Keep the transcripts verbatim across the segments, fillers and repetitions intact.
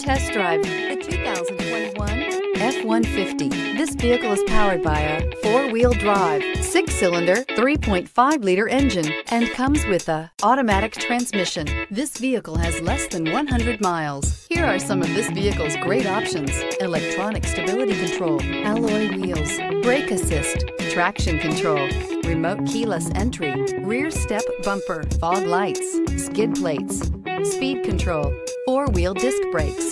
test drive the two thousand twenty-one F one fifty. This vehicle is powered by a four-wheel drive, six-cylinder, three point five liter engine and comes with a automatic transmission. This vehicle has less than one hundred miles. Here are some of this vehicle's great options: electronic stability control, alloy wheels, brake assist, traction control, remote keyless entry, rear step bumper, fog lights, skid plates, speed control, four-wheel disc brakes.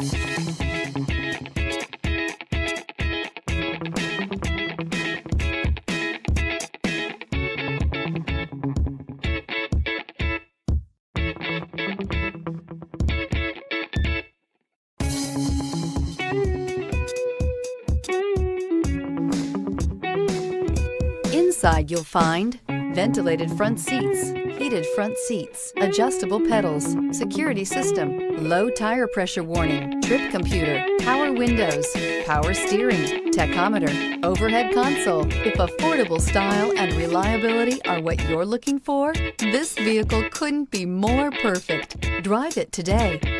Inside you'll find ventilated front seats, heated front seats, adjustable pedals, security system, low tire pressure warning, trip computer, power windows, power steering, tachometer, overhead console. If affordable style and reliability are what you're looking for, this vehicle couldn't be more perfect. Drive it today.